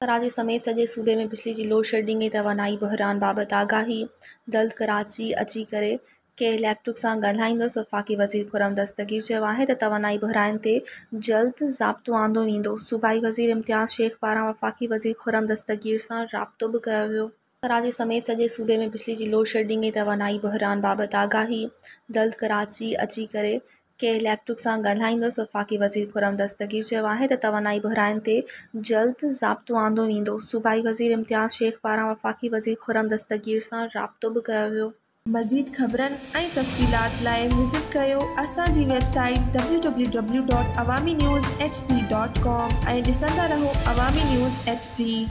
कराची समेत सॼे सूबे में बिजली जी लोड शेडिंग ऐं तवानाई बहिरान बाबति आगाही। जल्द कराची अची करे के इलेक्ट्रिक सां ॻाल्हाईंदुसि। वफ़ाक़ी वज़ीर खुर्रम दस्तगीर चयो आहे त तवानाई बहिरान ते जल्द ज़ाब्तो आंदो वेंदो। सूबाई वज़ीर इम्तियाज़ शेख पारां वफ़ाक़ी वज़ीर खुर्रम दस्तगीर सां राब्तो बि कयो वियो। कराची समेत सॼे सूबे में बिजली जी लोड शेडिंग ऐं तवानाई बहिरान बाबति आगाही। जल्द कराची अची करे के इलेक्ट्रिक सां ॻाल्हाईंदुसि। वफ़ाक़ी वज़ीर खुर्रम दस्तगीर चयो आहे त तवानाई बहिरान ते जल्द ज़ाब्तो आंदो वेंदो। सूबाई वज़ीर इम्तियाज़ शेख पारां वफ़ाक़ी वज़ीर खुर्रम दस्तगीर सां राब्तो बि कयो वियो। मज़ीद ख़बरनि ऐं तफ़सीलात लाइ विज़िट कयो असांजी वेबसाइट www.awamiNewsHD.com ऐं ॾिसंदा रहो अवामी न्यूज़ HD।